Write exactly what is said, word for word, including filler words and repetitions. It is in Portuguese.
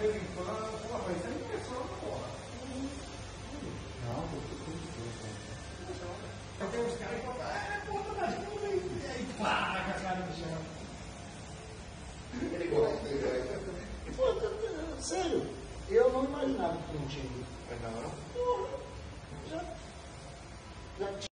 vez em quando, porra, isso é impressão, porra. Não, tô tudo bem. Tem uns caras que falam, é, porra, mas tudo aí. E aí, pá, com a cara no chão. Ele gosta, ele gosta. Sério, eu não imaginava que não tinha. Não, não? Porra, já, já tinha.